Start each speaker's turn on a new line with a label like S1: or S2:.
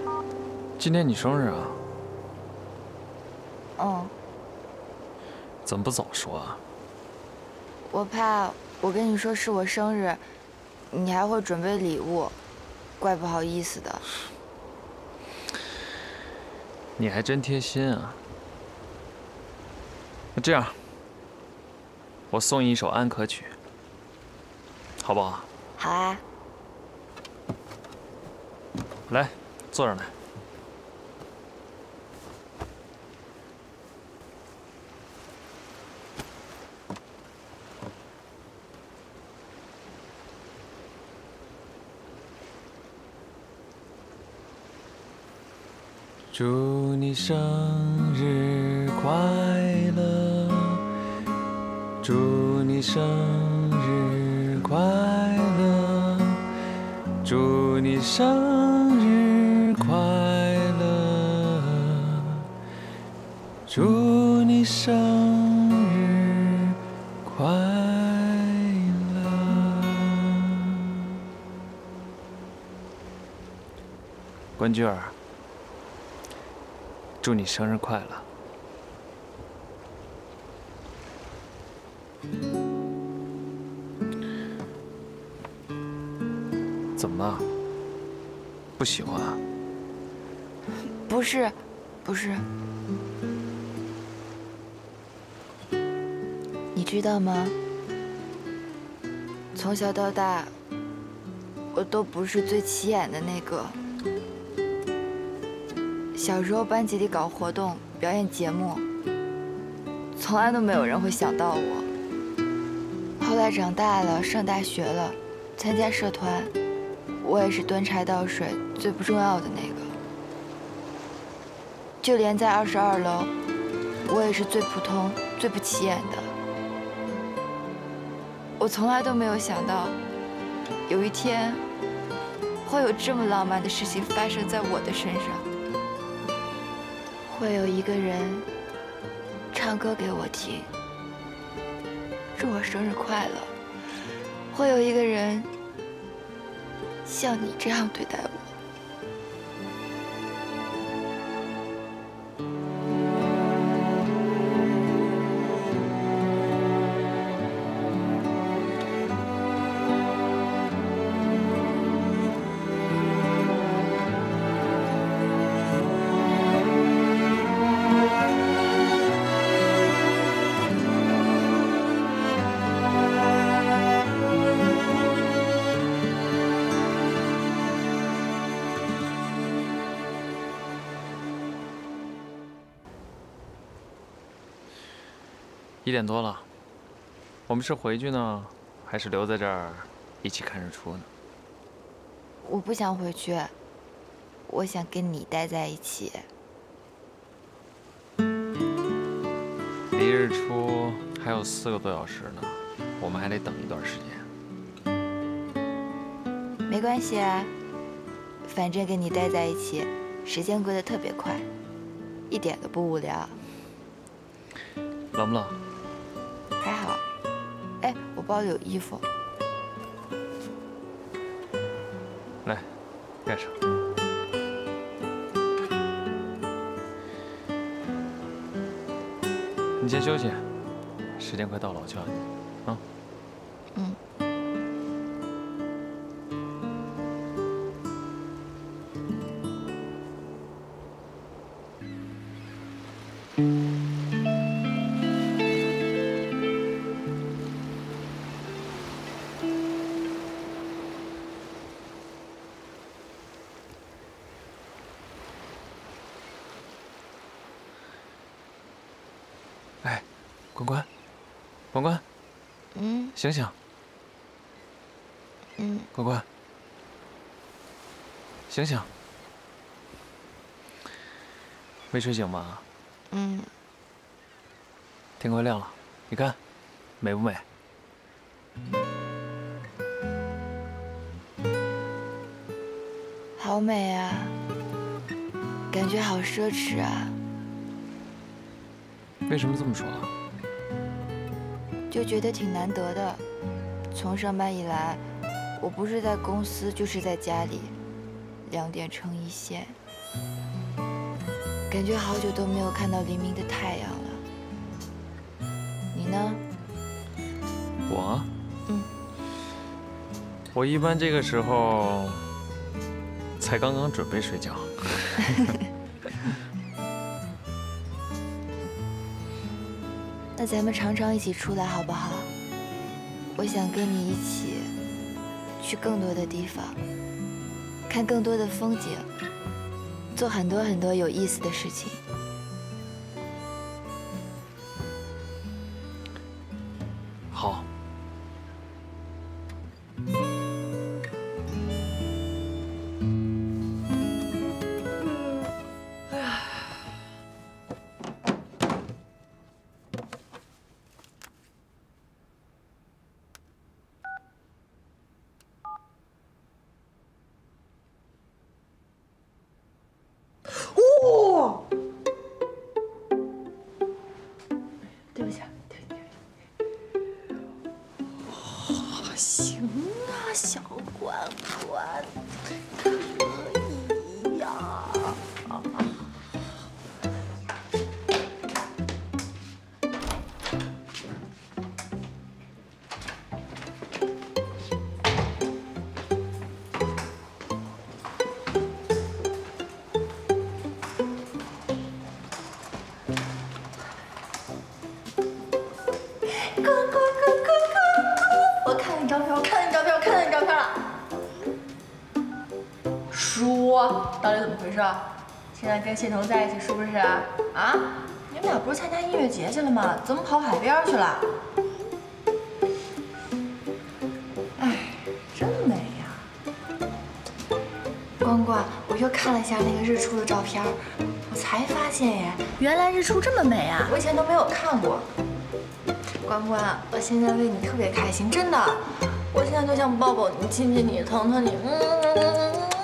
S1: 今天你生日啊？
S2: 嗯。
S1: 怎么不早说啊？
S2: 我怕我跟你说是我生日，你还会准备礼物，怪不好意思的。
S1: 你还真贴心啊。那这样，我送你一首安可曲，好不好？
S2: 好啊。
S1: 来，坐上来。祝你生日快乐，祝你生日快乐，祝你生日快乐，祝你生日快乐。关雎儿。祝你生日快乐！怎么了？不喜欢啊？
S2: 不是，不是。你知道吗？从小到大，我都不是最起眼的那个。小时候班级里搞活动、表演节目，从来都没有人会想到我。后来长大了，上大学了，参加社团，我也是端茶倒水最不重要的那个。就连在22楼，我也是最普通、最不起眼的。我从来都没有想到，有一天会有这么浪漫的事情发生在我的身上。会有一个人唱歌给我听，祝我生日快乐。会有一个人像你这样对待我。
S1: 1点多了，我们是回去呢，还是留在这儿一起看日出呢？
S2: 我不想回去，我想跟你待在一起。
S1: 离日出还有4个多小时呢，我们还得等一段时间。
S2: 没关系啊，反正跟你待在一起，时间过得特别快，一点都不无聊。
S1: 冷不冷？
S2: 还好。哎，我包里有衣服。
S1: 来，盖上。你先休息，时间快到了，我叫你啊。
S2: 嗯。
S1: 哎，关关，关关，醒醒！关关，醒醒！没睡醒吧？天快亮了，你看，美不美？
S2: 好美啊，感觉好奢侈啊。
S1: 为什么这么说啊？
S2: 就觉得挺难得的。从上班以来，我不是在公司就是在家里，2点成一线。 感觉好久都没有看到黎明的太阳了。你呢？
S1: 我？
S2: 嗯。
S1: 我一般这个时候才刚刚准备睡觉。
S2: 那咱们常常一起出来好不好？我想跟你一起去更多的地方，看更多的风景，做很多很多有意思的事情。
S1: 好。
S3: 哇！对不起啊，对不起。行啊，小关关，可以呀。我看到你照片，我看到你照片，我看到你照片了。说，到底怎么回事？现在跟谢彤在一起是不是？啊？你们俩不是参加音乐节去了吗？怎么跑海边去了？哎，真美呀！关关，我又看了一下那个日出的照片，我才发现耶，原来日出这么美啊！我以前都没有看过。关关，我现在为你特别开心，真的，我现在就想抱抱你、亲亲你、疼疼你，